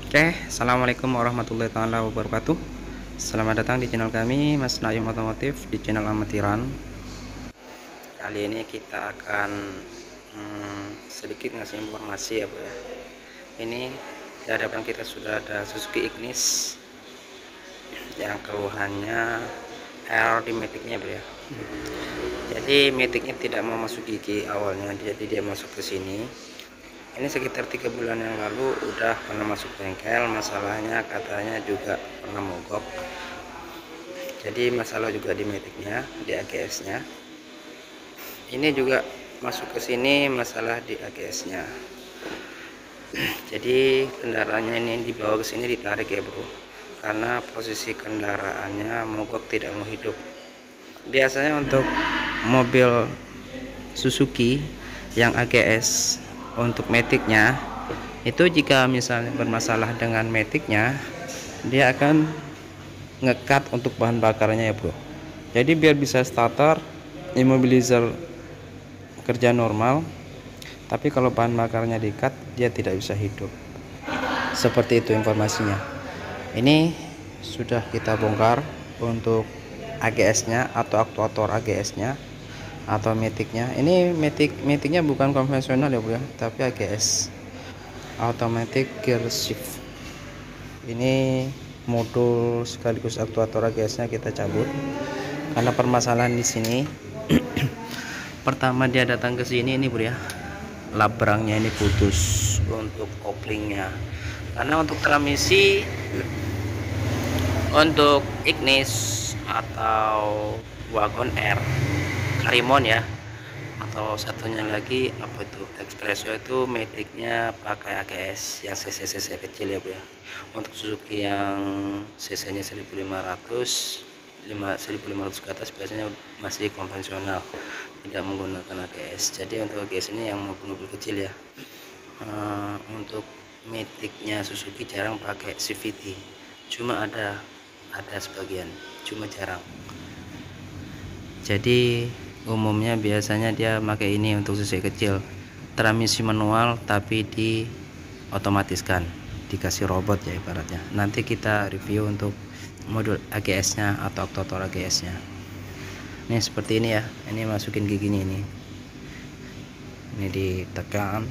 Oke, assalamualaikum warahmatullahi taala wabarakatuh. Selamat datang di channel kami, Mas Naim Otomotif, di channel amatiran. Kali ini kita akan sedikit ngasih informasi ya, Bu ya. Ini di hadapan kita sudah ada Suzuki Ignis yang keluhannya error di maticnya, Bu ya. Jadi maticnya tidak mau masuk gigi awalnya, jadi dia masuk ke sini. Ini sekitar 3 bulan yang lalu udah pernah masuk bengkel, masalahnya katanya juga pernah mogok. Jadi masalah juga di maticnya, di AGS nya ini juga masuk ke sini, masalah di AGS nya. Jadi kendaraannya ini dibawa ke sini, ditarik ya bro, karena posisi kendaraannya mogok, tidak mau hidup. Biasanya untuk mobil Suzuki yang AGS untuk maticnya itu, jika misalnya bermasalah dengan maticnya, dia akan ngekat untuk bahan bakarnya ya bro. Jadi biar bisa starter, immobilizer kerja normal, tapi kalau bahan bakarnya di-cut, dia tidak bisa hidup. Seperti itu informasinya. Ini sudah kita bongkar untuk AGS nya atau aktuator AGS nya atau maticnya. Ini maticnya bukan konvensional ya bro ya, tapi AGS, automatic gear shift. Ini modul sekaligus aktuator AGS nya kita cabut karena permasalahan di sini. Pertama dia datang ke sini ini bro ya, labrangnya ini putus untuk koplingnya. Karena untuk transmisi untuk Ignis atau Wagon R Karimon ya, atau satunya lagi apa itu Expresso, itu maticnya pakai AGS yang cc kecil ya bro ya. Untuk Suzuki yang cc nya 1500 ke atas biasanya masih konvensional, tidak menggunakan AGS. Jadi untuk AGS ini yang mobil kecil ya. Untuk maticnya Suzuki jarang pakai CVT, cuma ada sebagian, cuma jarang. Jadi umumnya biasanya dia pakai ini untuk Suzuki kecil, transmisi manual tapi di otomatiskan, dikasih robot ya ibaratnya. Nanti kita review untuk modul AGS nya atau aktuator AGS nya. Ini seperti ini ya, ini masukin giginya ini ditekan,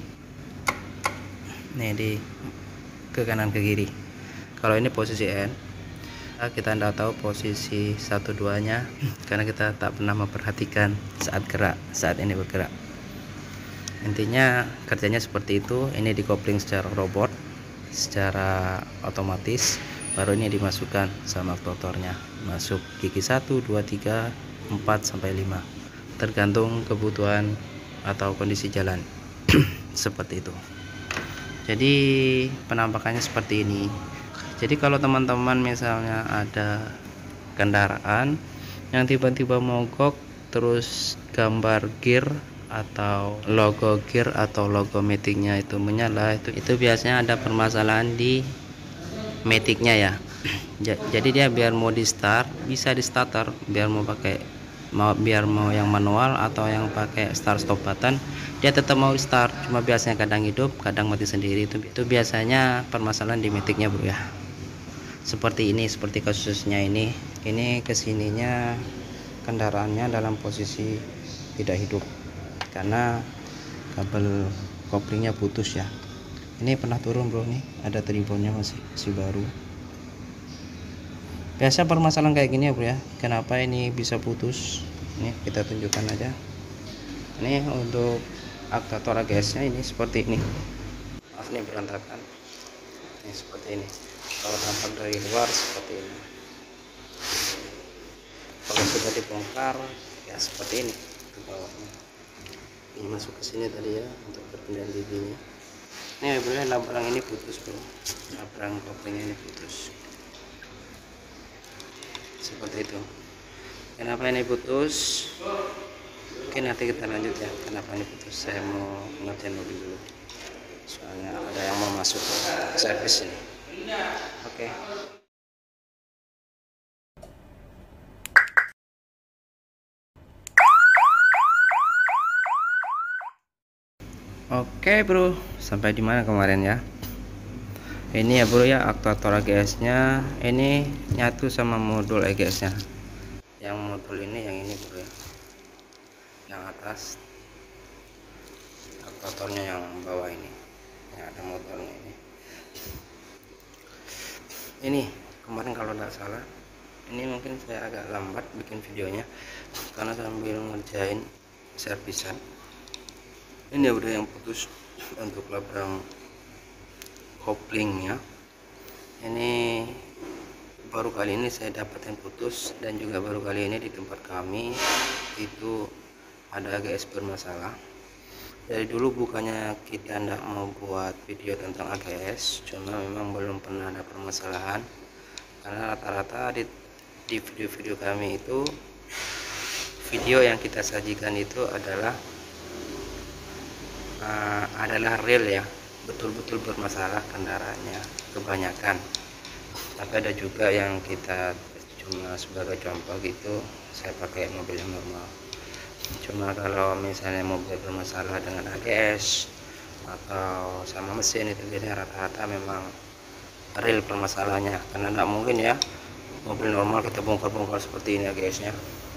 ini ke kanan ke kiri. Kalau ini posisi N, kita tidak tahu posisi 1-2 nya karena kita tak pernah memperhatikan saat ini bergerak. Intinya kerjanya seperti itu. Ini dikopling secara robot, secara otomatis, baru ini dimasukkan sama aktuatornya, masuk gigi 1, 2, 3, 4 sampai 5 tergantung kebutuhan atau kondisi jalan. Seperti itu. Jadi penampakannya seperti ini. Jadi kalau teman-teman misalnya ada kendaraan yang tiba-tiba mogok, terus gambar gear atau logo gear atau logo maticnya itu menyala, itu biasanya ada permasalahan di maticnya ya. Jadi dia biar mau di start bisa di starter, biar mau yang manual atau yang pakai start stop button, dia tetap mau start, cuma biasanya kadang hidup kadang mati sendiri. Itu biasanya permasalahan di maticnya bro ya. Seperti ini, seperti kasusnya ini kesininya kendaraannya dalam posisi tidak hidup karena kabel koplingnya putus ya. Ini pernah turun bro, nih ada tribunnya masih baru. Biasa permasalahan kayak gini ya bro ya, kenapa ini bisa putus. Ini kita tunjukkan aja. Ini untuk aktuator AGS nya ini seperti ini. Maaf nih berantakan. Ini seperti ini. Kalau tampak dari luar seperti ini, kalau sudah dibongkar ya seperti ini ke bawahnya. Ini masuk ke sini tadi ya untuk perpindahan giginya. Ini bro, labrang ini putus bro, labrang koplingnya ini putus. Seperti itu. Kenapa ini putus? Oke, nanti kita lanjut ya, kenapa ini putus. Saya mau ngerjain mobil dulu, soalnya ada yang mau masuk ke servis ini. Oke. Oke bro, sampai di mana kemarin ya? Ini ya bro ya, aktuator AGS nya ini nyatu sama modul AGS nya. Yang modul ini yang ini bro ya, yang atas aktuatornya, yang bawah ini yang ada motornya ini kemarin kalau tidak salah. Ini mungkin saya agak lambat bikin videonya karena sambil ngerjain servisan. Ini udah yang putus untuk labrang koplingnya. Ini baru kali ini saya dapat yang putus, dan juga baru kali ini di tempat kami itu ada AGS bermasalah. Dari dulu bukannya kita tidak mau buat video tentang AGS, cuma memang belum pernah ada permasalahan, karena rata-rata di video-video kami itu, video yang kita sajikan itu adalah real ya, betul-betul bermasalah kendaraannya kebanyakan. Tapi ada juga yang kita cuma sebagai contoh gitu, saya pakai mobil yang normal. Cuma kalau misalnya mobil bermasalah dengan AGS atau sama mesin itu biasanya rata-rata memang real permasalahannya, karena tidak mungkin ya mobil normal kita bongkar-bongkar seperti ini AGS nya.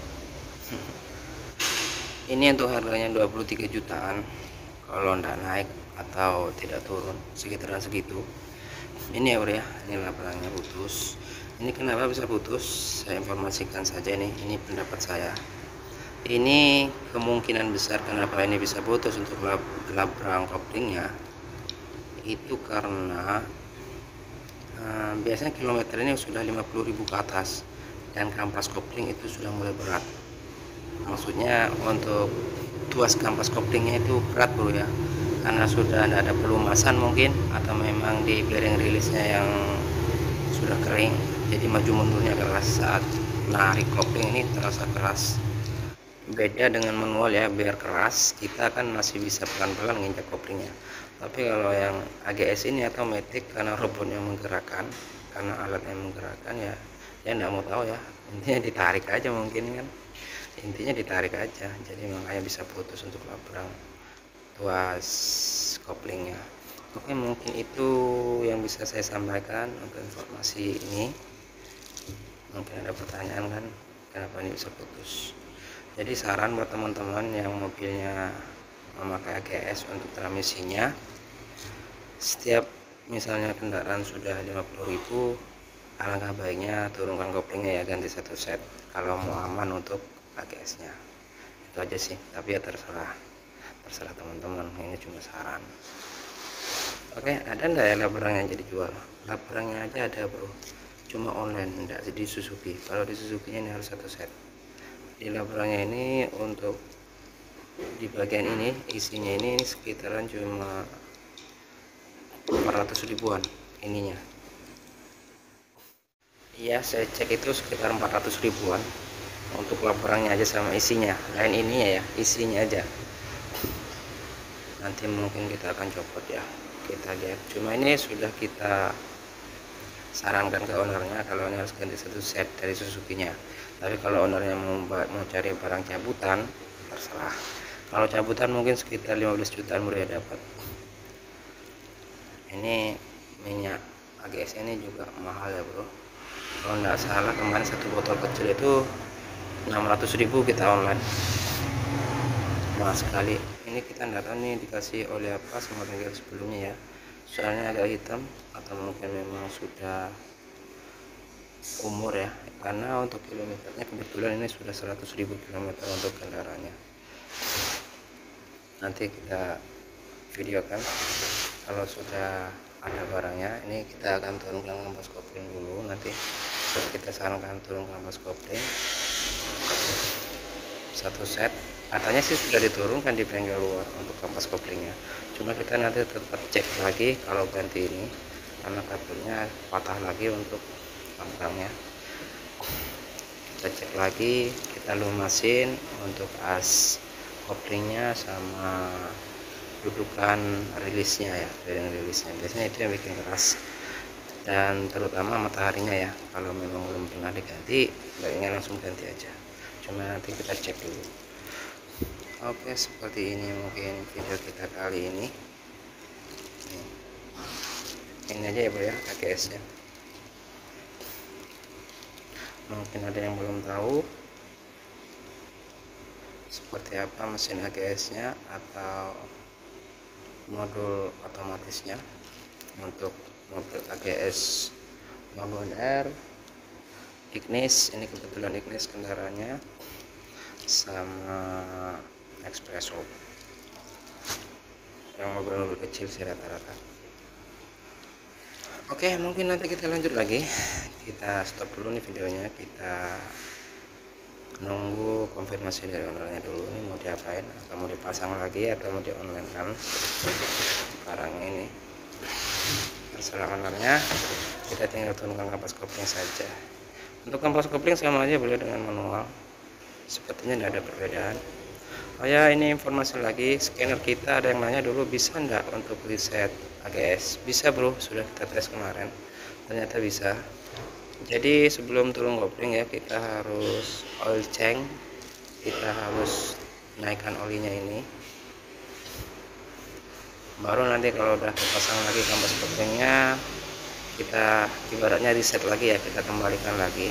Ini untuk harganya 23 jutaan kalau tidak naik atau tidak turun, sekitaran segitu. Ini ya bro ya, ini laporannya putus. Ini kenapa bisa putus, saya informasikan saja nih, ini pendapat saya. Ini kemungkinan besar kenapa ini bisa putus untuk labrang koplingnya itu karena biasanya kilometer ini sudah 50.000 ke atas, dan kampas kopling itu sudah mulai berat. Maksudnya untuk tuas kampas koplingnya itu berat bro ya, karena sudah ada pelumasan mungkin, atau memang di bearing rilisnya yang sudah kering, jadi maju mundurnya keras. Saat narik kopling ini terasa keras. Beda dengan manual ya, biar keras kita kan masih bisa pelan-pelan nginjak koplingnya. Tapi kalau yang AGS ini atau Matic, karena robotnya menggerakkan, karena alatnya menggerakkan ya nggak mau tahu ya, intinya ditarik aja mungkin kan, intinya ditarik aja, jadi makanya bisa putus untuk labrang tuas koplingnya. Oke, mungkin itu yang bisa saya sampaikan untuk informasi ini. Mungkin ada pertanyaan kan, kenapa ini bisa putus. Jadi saran buat teman-teman yang mobilnya memakai AGS untuk transmisinya, setiap misalnya kendaraan sudah 50.000, alangkah baiknya turunkan koplingnya ya, ganti satu set kalau mau aman untuk AGS nya. Itu aja sih, tapi ya terserah teman-teman, ini cuma saran. Oke, ada ndak ya labrang yang jadi jual? Labrangnya aja ada bro, cuma online, enggak di Suzuki. Kalau di Suzuki ini harus satu set. Di labrangnya ini untuk di bagian ini isinya ini sekitaran cuma 400 ribuan ininya. Iya, saya cek itu sekitar 400 ribuan untuk labrangnya aja sama isinya. Lain ininya ya, isinya aja. Nanti mungkin kita akan copot ya, kita lihat. Cuma ini sudah kita sarankan ke ownernya kalau ini harus ganti satu set dari Suzuki-nya. Tapi kalau ownernya mau cari barang cabutan, terserah. Kalau cabutan mungkin sekitar 15 jutaan mudah dapat. Ini minyak AGS ini juga mahal ya bro. Kalau nggak salah kemarin satu botol kecil itu 600.000 kita online. Mahal sekali. Ini kita nggak tahu nih dikasih oleh apa sama bengkel sebelumnya ya. Soalnya agak hitam, atau mungkin memang sudah umur ya, karena untuk kilometernya kebetulan ini sudah 100.000 kilometer untuk kendaraannya. Nanti kita videokan kalau sudah ada barangnya. Ini kita akan turunkan kampas kopling dulu, nanti kita sarankan turun kampas kopling satu set. Katanya sih sudah diturunkan di bengkel luar untuk kampas koplingnya, cuma kita nanti tetap cek lagi kalau ganti ini, karena kabelnya patah lagi untuk labrangnya. Kita cek lagi, kita lumasin untuk as koplingnya sama dudukan rilisnya ya, bearing rilisnya. Biasanya itu yang bikin keras, dan terutama mataharinya ya. Kalau memang belum pernah diganti, baiknya langsung ganti aja, cuma nanti kita cek dulu. Oke, seperti ini mungkin video kita kali ini. Ini aja ya bro ya AGS nya. Mungkin ada yang belum tahu seperti apa mesin AGS nya atau modul otomatisnya. Untuk modul AGS Wagon R Ignis, ini kebetulan Ignis kendaraannya, sama Expresso yang mobil kecil sih rata-rata. Oke, mungkin nanti kita lanjut lagi. Kita stop dulu nih videonya, kita nunggu konfirmasi dari ownernya dulu. Ini mau diapain, atau mau dipasang lagi atau mau di online kan barang ini. Terserah ownernya, kita tinggal turunkan kampas kopling saja. Untuk kampas kopling sama aja boleh dengan manual, sepertinya tidak ada perbedaan. Oh ya, ini informasi lagi, scanner kita ada yang nanya dulu bisa enggak untuk reset AGS. Bisa bro, sudah kita tes kemarin, ternyata bisa. Jadi sebelum turun kopling ya, kita harus oil change, kita harus naikkan olinya ini, baru nanti kalau udah terpasang lagi kampas koplingnya, kita ibaratnya reset lagi ya, kita kembalikan lagi.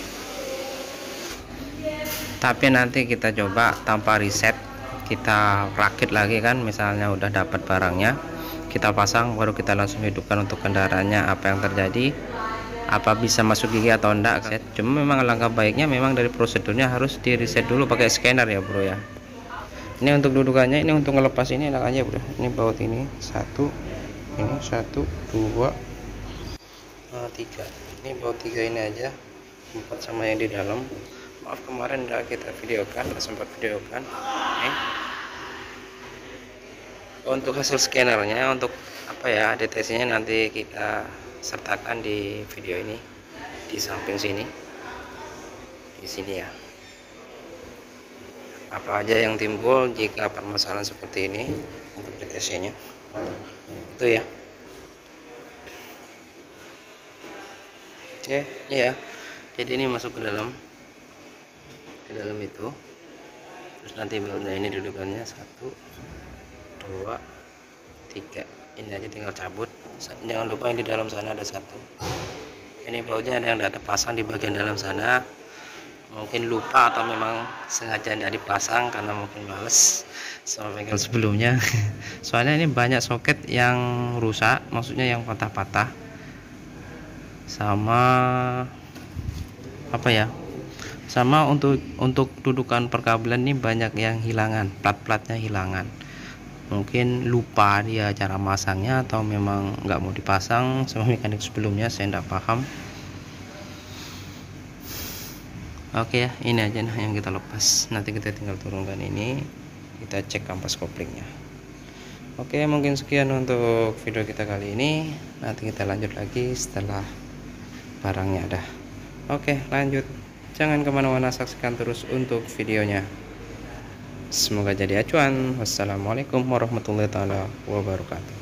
Tapi nanti kita coba tanpa reset, kita rakit lagi kan, misalnya udah dapat barangnya kita pasang, baru kita langsung hidupkan untuk kendaraannya. Apa yang terjadi, apa bisa masuk gigi atau enggak. Cuma memang langkah baiknya memang dari prosedurnya harus di reset dulu pakai scanner ya bro ya. Ini untuk dudukannya, ini untuk ngelepas ini enak aja bro. Ini baut ini satu, ini 1 2 3, ini baut 3 ini aja, 4 sama yang di dalam. Maaf kemarin udah kita videokan, udah sempat videokan. Untuk hasil scannernya, untuk apa ya deteksinya nanti kita sertakan di video ini, di samping sini, di sini ya. Apa aja yang timbul jika permasalahan seperti ini untuk deteksinya, itu ya. Oke ya, jadi ini masuk ke dalam itu, terus nanti bautnya ini dudukannya 1 2 3, ini aja tinggal cabut. Jangan lupa yang di dalam sana ada 1. Ini bautnya ada yang tidak terpasang di bagian dalam sana, mungkin lupa atau memang sengaja tidak dipasang karena mungkin males sama bengkel sebelumnya. Soalnya ini banyak soket yang rusak, maksudnya yang patah-patah, sama apa ya, sama untuk dudukan perkabelan ini banyak yang hilangan, plat-platnya hilangan. Mungkin lupa dia cara masangnya atau memang nggak mau dipasang sama mekanik sebelumnya, saya tidak paham. Oke ya, ini aja nah yang kita lepas. Nanti kita tinggal turunkan ini, kita cek kampas koplingnya. Oke, mungkin sekian untuk video kita kali ini. Nanti kita lanjut lagi setelah barangnya ada. Oke, lanjut. Jangan kemana-mana, saksikan terus untuk videonya. Semoga jadi acuan. Wassalamualaikum warahmatullahi wabarakatuh.